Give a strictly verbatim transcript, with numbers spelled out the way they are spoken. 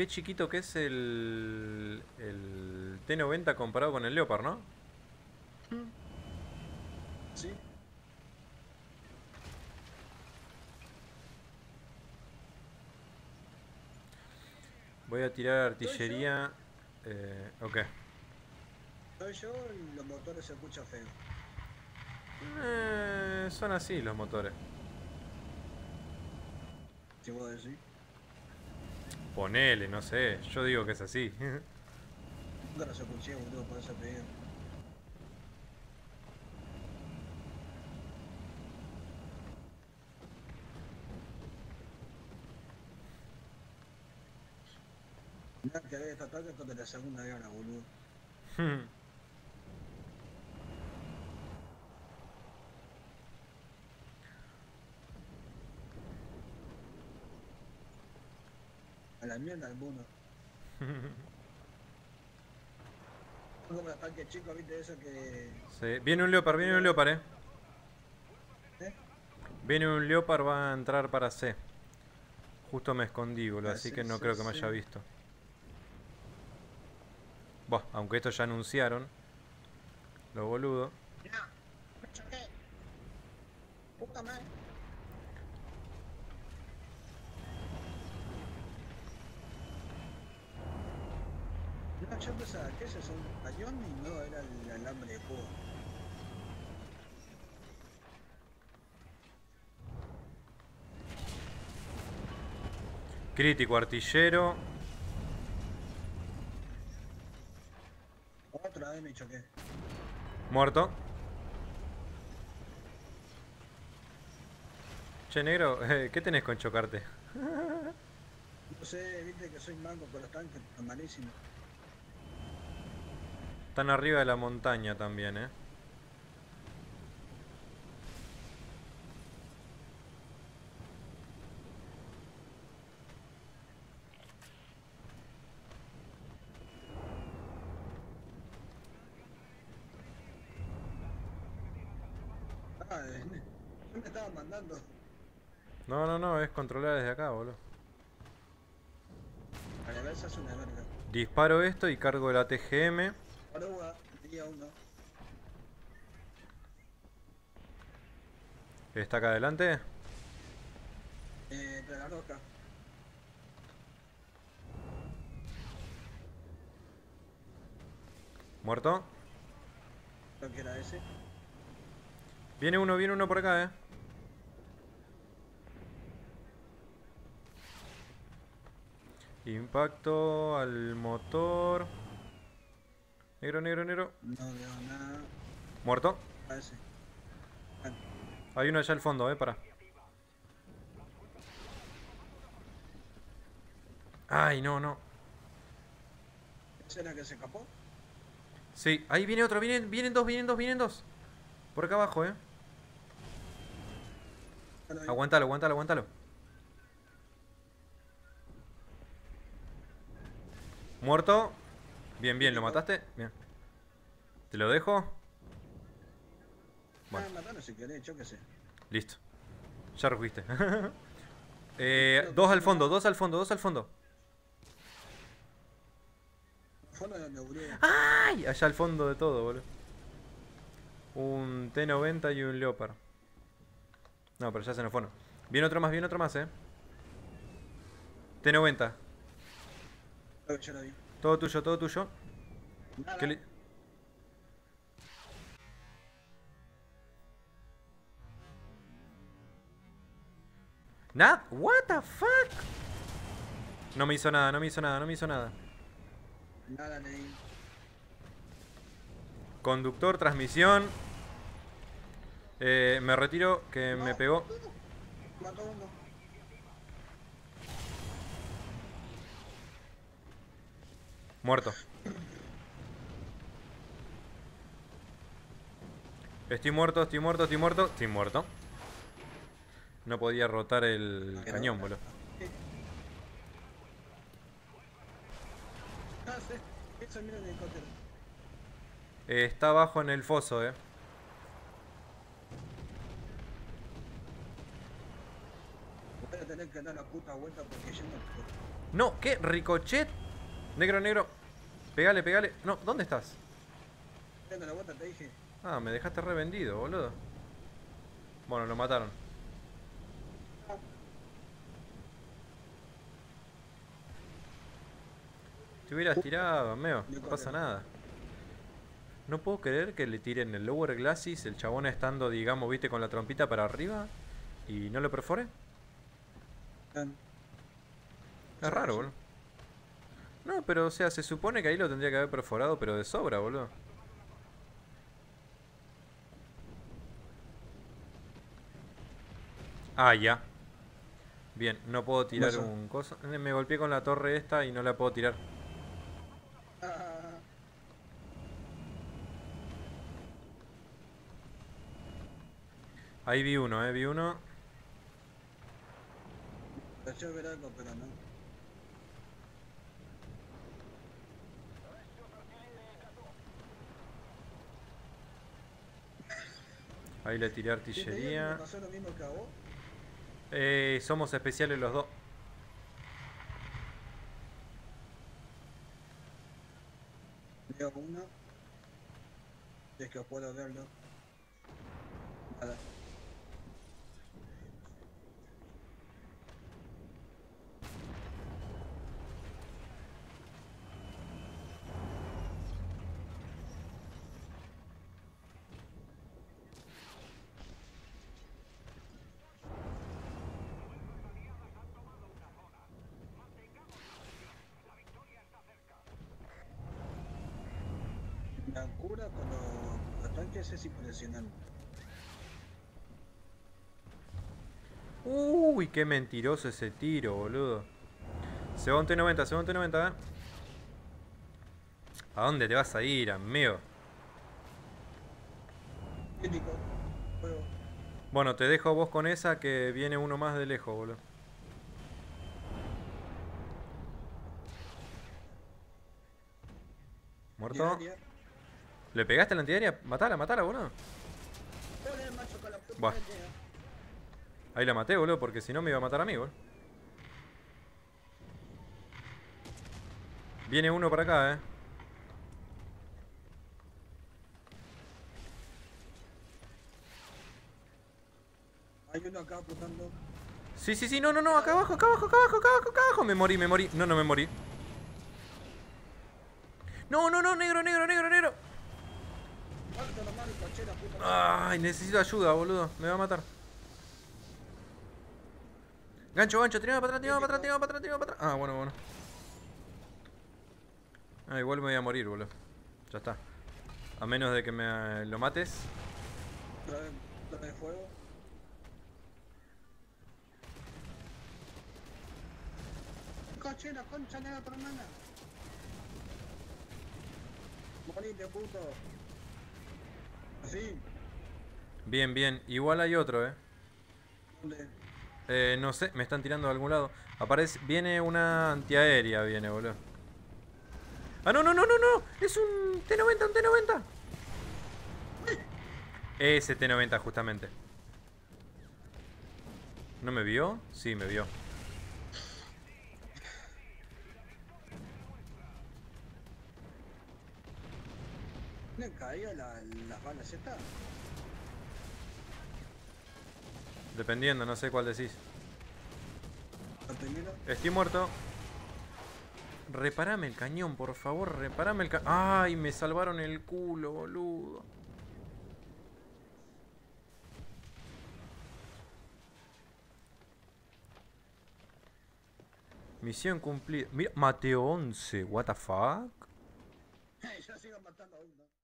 qué chiquito que es el, el T noventa comparado con el Leopard, ¿no? Mm, sí. Voy a tirar Soy yo, artillería. Eh, ok. soy yo y los motores se escuchan feo. Eh, son así los motores. Si vos decís. Ponele, no sé. Yo digo que es así. Nunca los escuché, boludo, por eso te digo. Mirá que había esta tarde contra la Segunda Guerra, boludo. A la mierda alguno. Son como los tanques chicos, viste, eso que... Sí. Viene un Leopard, viene un Tira... Leopard, eh. ¿Eh? Viene un Leopard, va a entrar para C. Justo me escondí, boludo, Ah, así sí, que no sí, creo que me haya sí. visto. Buah, aunque esto ya anunciaron. Lo boludo. Mirá, me choqué. Puta madre. No, yo pensaba que ese es un cañón y no era el alambre de púa. Crítico, artillero. Otra vez me choqué. Muerto. Che, negro, eh, ¿qué tenés con chocarte? No sé, viste que soy manco con los tanques, es malísimo. Están arriba de la montaña también, eh. Ah, eh, yo me estaba mandando. No, no, no, es controlar desde acá, boludo. A la vez es una verga. Disparo esto y cargo la T G M. Oruga, día uno. Está acá adelante. Eh, de la roca. Muerto. Creo que era ese. Viene uno, viene uno por acá, eh. Impacto al motor. Negro, negro, negro. No veo nada. Muerto. A ese. Ah, Hay uno allá al fondo, eh, para. Ay, no, no. ¿ese era el que se escapó? Sí, ahí viene otro, vienen, vienen dos, vienen dos, vienen dos. Por acá abajo, eh. Ya lo vi. Aguantalo, aguantalo, aguantalo. Muerto. Bien, bien, ¿lo Crítico. mataste? Bien. ¿Te lo dejo? Bueno, Ah, matalo si querés, yo qué sé. listo. Ya refuiste. eh, Creo que dos sí al me fondo, va. dos al fondo, dos al fondo. Fondo de donde, boludo. ¡Ay! Allá al fondo de todo, boludo. Un T noventa y un Leopard. No, pero ya se nos fueron. Viene otro más, viene otro más, eh. T noventa. Creo que ya lo vi. Todo tuyo, todo tuyo. ¿Qué Nada. le- ¿Nada? ¿What the fuck? No me hizo nada, no me hizo nada, no me hizo nada. Nada leí. Conductor, transmisión. Eh, me retiro, que me No, pegó. boludo. Mató uno. Muerto. Estoy muerto, estoy muerto, estoy muerto. Estoy muerto. No podía rotar el Quedó cañón, ahora. boludo. ¿Qué? Ah, sí. Eso mira el helicóptero. Eh, está abajo en el foso, eh. Bueno, a tener que dar la puta vuelta porque yo no puedo. No, ¿qué? Ricochet. Negro, negro. Pegale, pegale. No, ¿dónde estás? Dando la vuelta te dije. Ah, me dejaste revendido, boludo. Bueno, lo mataron. Te hubieras tirado, meo. No pasa nada. No puedo creer que le tiren el Lower Glacis, el chabón estando, digamos, viste, con la trompita para arriba y no lo perfore. Es raro, boludo. No, pero o sea, se supone que ahí lo tendría que haber perforado, pero de sobra, boludo. Ah, ya. Bien, no puedo tirar un coso. Me golpeé con la torre esta y no la puedo tirar. Ahí vi uno, eh, vi uno. Yo ver algo, pero no. Ahí le tiré artillería. ¿Te pasó lo mismo que a vos? Eh, somos especiales los dos. Veo uno. Si es que puedo verlo. Nada. La cura con los, los tanques es impresionante. Uy, qué mentiroso ese tiro, boludo. Se va un T noventa, se va un T noventa, eh. ¿A dónde te vas a ir, amigo? Crítico. Juego. Bueno, te dejo vos con esa que viene uno más de lejos, boludo. ¿Muerto? Antiaérea. ¿Le pegaste a la antiaérea? Matala, matala, boludo. Joder, macho, con la puta Buah. antiaérea. Ahí la maté, boludo, porque si no me iba a matar a mí, boludo. Viene uno para acá, eh. Hay uno acá apuntando. Sí, sí, sí, no, no, no, acá abajo, acá abajo, acá abajo, acá abajo, acá abajo. Me morí, me morí. No, no me morí. No, no, no, negro, negro, negro, negro. Ay, necesito ayuda, boludo. Me va a matar. Gancho, gancho, tirame para atrás, tirame para atrás, tirame para atrás, tirame para atrás. Ah, bueno, bueno. Ah, igual me voy a morir, boludo. Ya está. A menos de que me lo mates. Trae fuego. Coche, la concha de la hermana. Morite, puto. Así. Bien, bien. Igual hay otro, eh. ¿Dónde? Eh, no sé, me están tirando de algún lado. Aparece, viene una antiaérea, viene, boludo. Ah, no, no, no, no, no. Es un T noventa, un T noventa. Ese T noventa, justamente. ¿No me vio? Sí, me vio. ¿Le caído la, las balas estas? Dependiendo, no sé cuál decís. ¿Lo primero? Estoy muerto. Reparame el cañón, por favor, reparame el cañón. Ay, me salvaron el culo, boludo. Misión cumplida. Mira, Mateo once, what the fuck. Ya sigan matando a uno.